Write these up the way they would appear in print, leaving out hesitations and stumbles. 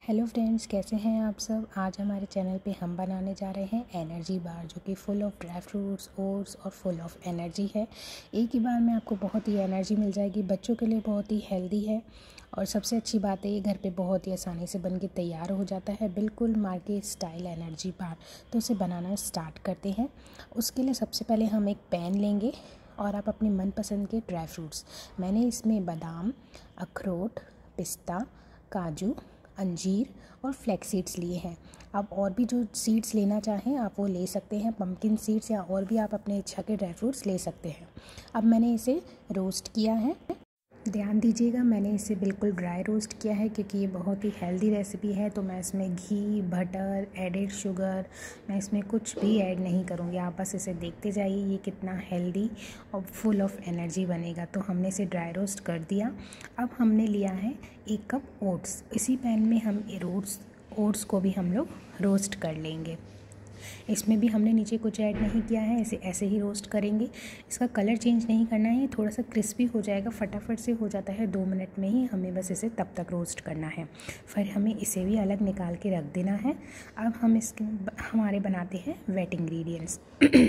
Hello friends, कैसे हैं आप सब। आज हमारे चैनल पे हम बनाने जा रहे हैं एनर्जी बार, जो कि full of dry fruits, oats और फुल ऑफ एनर्जी है। एक ही बार में आपको बहुत ही एनर्जी मिल जाएगी। बच्चों के लिए बहुत ही हेल्दी है और सबसे अच्छी बात है ये घर पे बहुत ही आसानी से बन के तैयार हो जाता है, बिल्कुल मार्केट स्टाइल एनर्जी बार। तो इसे बनाना स्टार्ट करते हैं। उसके लिए सबसे पहले हम एक पैन लेंगे और आप अपनी मनपसंद के ड्राई फ्रूट्स, मैंने इसमें बादाम, अखरोट, पिस्ता, काजू, अंजीर और फ्लैक्स सीड्स लिए हैं। आप और भी जो सीड्स लेना चाहें आप वो ले सकते हैं, पम्पकिन सीड्स या और भी आप अपने इच्छा के ड्राई फ्रूट्स ले सकते हैं। अब मैंने इसे रोस्ट किया है। ध्यान दीजिएगा, मैंने इसे बिल्कुल ड्राई रोस्ट किया है क्योंकि ये बहुत ही हेल्दी रेसिपी है। तो मैं इसमें घी, बटर, एडेड शुगर, मैं इसमें कुछ भी ऐड नहीं करूँगी। आप बस इसे देखते जाइए ये कितना हेल्दी और फुल ऑफ एनर्जी बनेगा। तो हमने इसे ड्राई रोस्ट कर दिया। अब हमने लिया है 1 कप ओट्स। इसी पैन में हम ओट्स को भी हम लोग रोस्ट कर लेंगे। इसमें भी हमने नीचे कुछ ऐड नहीं किया है, इसे ऐसे ही रोस्ट करेंगे। इसका कलर चेंज नहीं करना है, थोड़ा सा क्रिस्पी हो जाएगा, फटाफट से हो जाता है 2 मिनट में ही। हमें बस इसे तब तक रोस्ट करना है, फिर हमें इसे भी अलग निकाल के रख देना है। अब हम हमारे बनाते हैं वेट इंग्रेडिएंट्स।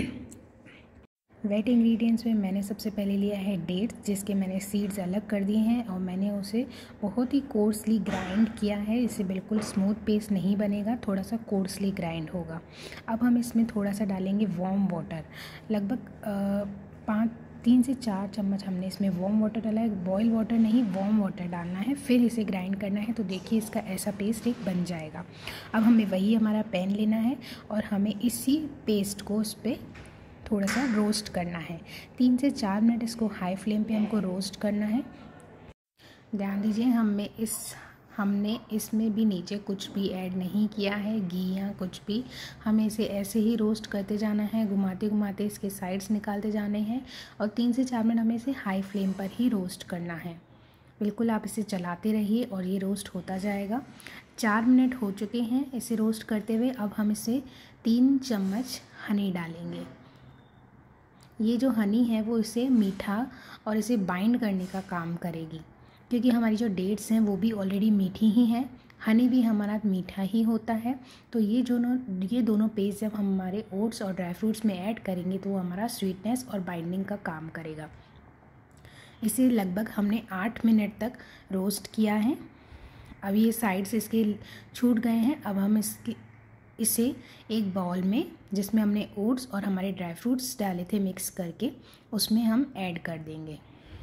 वेट इंग्रेडिएंट्स में मैंने सबसे पहले लिया है डेट्स, जिसके मैंने सीड्स अलग कर दिए हैं और मैंने उसे बहुत ही कोर्सली ग्राइंड किया है। इसे बिल्कुल स्मूथ पेस्ट नहीं बनेगा, थोड़ा सा कोर्सली ग्राइंड होगा। अब हम इसमें थोड़ा सा डालेंगे वार्म वाटर, लगभग 3 से 4 चम्मच हमने इसमें वार्म वाटर डाला है। बॉयल वाटर नहीं, वार्म वाटर डालना है, फिर इसे ग्राइंड करना है। तो देखिए इसका ऐसा पेस्ट एक बन जाएगा। अब हमें वही हमारा पैन लेना है और हमें इसी पेस्ट को उस पर थोड़ा सा रोस्ट करना है। 3 से 4 मिनट इसको हाई फ्लेम पे हमको रोस्ट करना है। ध्यान दीजिए हमने इसमें भी नीचे कुछ भी ऐड नहीं किया है, घी या कुछ भी। हमें इसे ऐसे ही रोस्ट करते जाना है, घुमाते घुमाते इसके साइड्स निकालते जाने हैं और 3 से 4 मिनट हमें इसे हाई फ्लेम पर ही रोस्ट करना है। बिल्कुल आप इसे चलाते रहिए और ये रोस्ट होता जाएगा। 4 मिनट हो चुके हैं इसे रोस्ट करते हुए। अब हम इसे 3 चम्मच हनी डालेंगे। ये जो हनी है वो इसे मीठा और इसे बाइंड करने का काम करेगी, क्योंकि हमारी जो डेट्स हैं वो भी ऑलरेडी मीठी ही हैं, हनी भी हमारा मीठा ही होता है। तो ये दोनों पेस्ट जब हम हमारे ओट्स और ड्राई फ्रूट्स में ऐड करेंगे तो वो हमारा स्वीटनेस और बाइंडिंग का काम करेगा। इसे लगभग हमने 8 मिनट तक रोस्ट किया है। अब ये साइड्स इसके छूट गए हैं। अब हम इसे एक बाउल में, जिसमें हमने ओट्स और हमारे ड्राई फ्रूट्स डाले थे मिक्स करके, उसमें हम ऐड कर देंगे।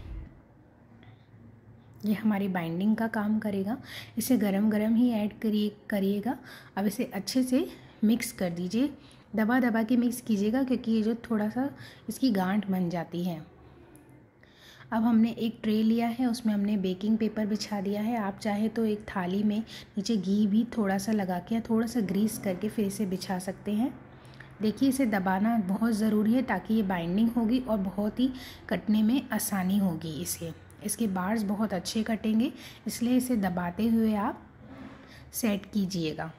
ये हमारी बाइंडिंग का काम करेगा। इसे गरम गरम ही ऐड करिएगा। अब इसे अच्छे से मिक्स कर दीजिए, दबा दबा के मिक्स कीजिएगा, क्योंकि ये जो थोड़ा सा इसकी गांठ बन जाती है। अब हमने एक ट्रे लिया है, उसमें हमने बेकिंग पेपर बिछा दिया है। आप चाहे तो एक थाली में नीचे घी भी थोड़ा सा लगा के या थोड़ा सा ग्रीस करके फिर इसे बिछा सकते हैं। देखिए इसे दबाना बहुत ज़रूरी है ताकि ये बाइंडिंग होगी और बहुत ही कटने में आसानी होगी। इसके बार्स बहुत अच्छे कटेंगे, इसलिए इसे दबाते हुए आप सेट कीजिएगा।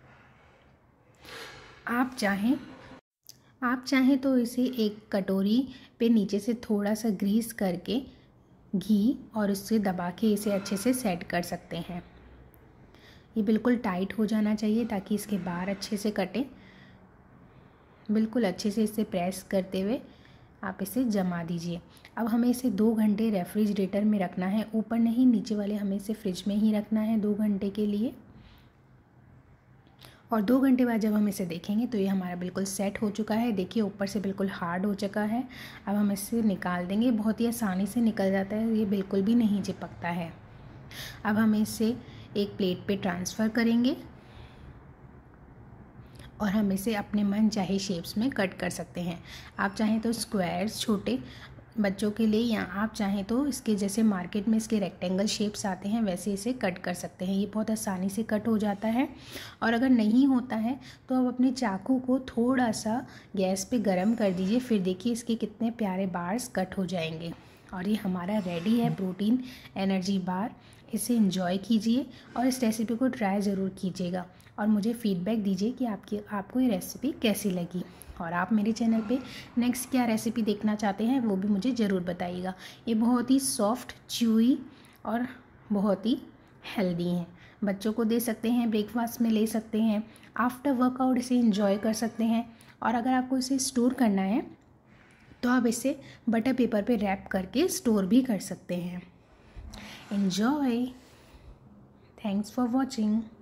आप चाहें तो इसे एक कटोरी पे नीचे से थोड़ा सा ग्रीस करके घी और इससे दबा के इसे अच्छे से सेट कर सकते हैं। ये बिल्कुल टाइट हो जाना चाहिए ताकि इसके बार अच्छे से कटें। बिल्कुल अच्छे से इसे प्रेस करते हुए आप इसे जमा दीजिए। अब हमें इसे 2 घंटे रेफ्रिजरेटर में रखना है, ऊपर नहीं, नीचे वाले हमें इसे फ्रिज में ही रखना है 2 घंटे के लिए। और 2 घंटे बाद जब हम इसे देखेंगे तो ये हमारा बिल्कुल सेट हो चुका है। देखिए ऊपर से बिल्कुल हार्ड हो चुका है। अब हम इसे निकाल देंगे, बहुत ही आसानी से निकल जाता है, ये बिल्कुल भी नहीं चिपकता है। अब हम इसे एक प्लेट पे ट्रांसफ़र करेंगे और हम इसे अपने मन चाहे शेप्स में कट कर सकते हैं। आप चाहें तो स्क्वायर्स छोटे बच्चों के लिए, या आप चाहें तो इसके जैसे मार्केट में इसके रेक्टेंगल शेप्स आते हैं वैसे इसे कट कर सकते हैं। ये बहुत आसानी से कट हो जाता है। और अगर नहीं होता है तो आप अपने चाकू को थोड़ा सा गैस पे गरम कर दीजिए, फिर देखिए इसके कितने प्यारे बार्स कट हो जाएंगे। और ये हमारा रेडी है प्रोटीन एनर्जी बार। इसे एंजॉय कीजिए और इस रेसिपी को ट्राई ज़रूर कीजिएगा और मुझे फीडबैक दीजिए कि आपको ये रेसिपी कैसी लगी। और आप मेरे चैनल पे नेक्स्ट क्या रेसिपी देखना चाहते हैं वो भी मुझे ज़रूर बताइएगा। ये बहुत ही सॉफ्ट, च्यूई और बहुत ही हेल्दी हैं। बच्चों को दे सकते हैं, ब्रेकफास्ट में ले सकते हैं, आफ्टर वर्कआउट इसे इंजॉय कर सकते हैं। और अगर आपको इसे स्टोर करना है तो आप इसे बटर पेपर पे रैप करके स्टोर भी कर सकते हैं। एन्जॉय। Thanks for watching.